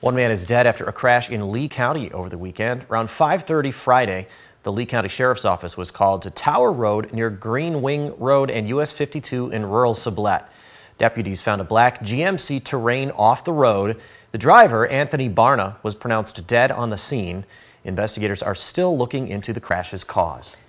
One man is dead after a crash in Lee County over the weekend. Around 5:30 Friday, the Lee County Sheriff's Office was called to Tower Road near Green Wing Road and US 52 in rural Sublette. Deputies found a black GMC Terrain off the road. The driver, Anthony Barna, was pronounced dead on the scene. Investigators are still looking into the crash's cause.